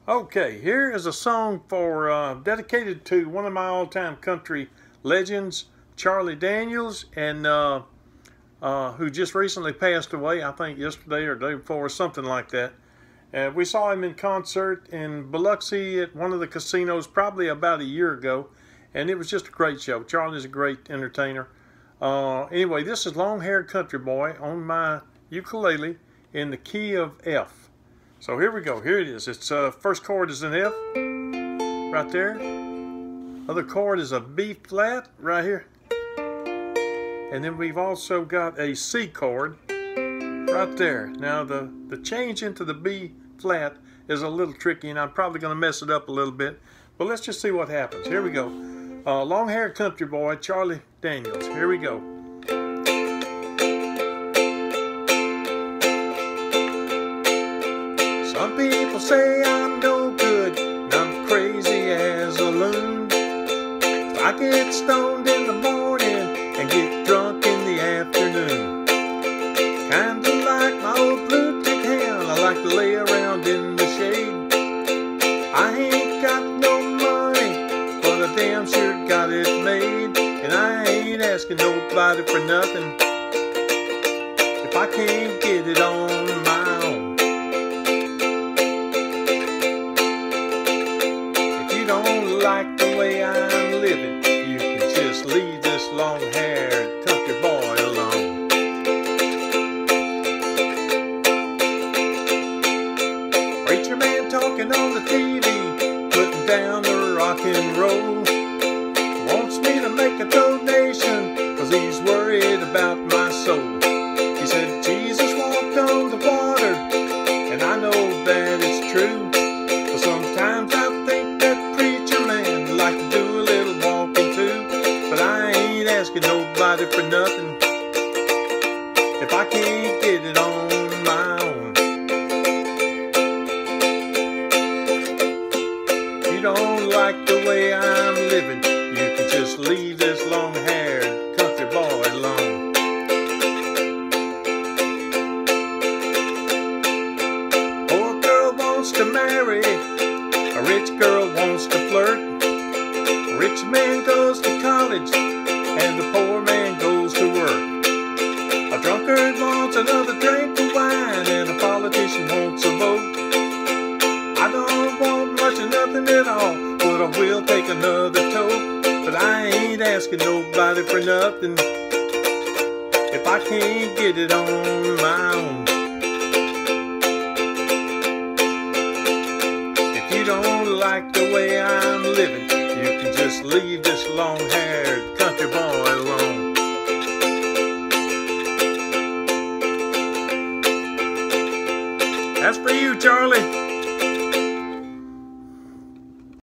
Okay, here is a song for dedicated to one of my all-time country legends, Charlie Daniels, and who just recently passed away, I think yesterday or the day before, something like that. We saw him in concert in Biloxi at one of the casinos probably about a year ago, and it was just a great show. Charlie's a great entertainer. Anyway, this is Long Haired Country Boy on my ukulele in the key of F. So here we go. Here it is. It's first chord is an F right there. Other chord is a B flat right here. And then we've also got a C chord right there. Now the change into the B flat is a little tricky, and I'm probably going to mess it up a little bit. But let's just see what happens. Here we go. Long-haired country boy, Charlie Daniels. Here we go. Some people say I'm no good, and I'm crazy as a loon. I get stoned in the morning and get drunk in the afternoon. Kinda like my old blue tick hound, I like to lay around in the shade. I ain't got no money, but I damn sure got it made. And I ain't asking nobody for nothing if I can't get it on my own. Don't like the way I'm living, you can just leave this long-haired country boy alone. Preacher man talking on the TV, putting down the rock and roll. Wants me to make a donation, cause he's worried about my soul. He said Jesus walked on the water, and I know that it's true. But sometimes I think that like to do a little walking too, but I ain't asking nobody for nothing if I can't get it on my own. If you don't like the way I'm living, you can just leave this long-haired country boy alone. Poor girl wants to marry, a rich girl wants to flirt. Rich man goes to college, and the poor man goes to work. A drunkard wants another drink of wine, and a politician wants a vote. I don't want much of nothing at all, but I will take another toke. But I ain't asking nobody for nothing if I can't get it on my own. If you don't like the way I'm living, you can just leave this long-haired country boy alone. That's for you, Charlie.